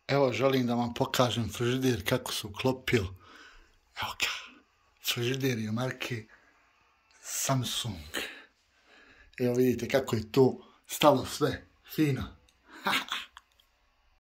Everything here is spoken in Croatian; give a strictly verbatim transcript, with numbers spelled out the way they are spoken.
Evo, želim da vam pokažem frižider kako se uklopio. Evo ga, frižider je marke Samsung. Evo vidite kako je to stalo sve fino.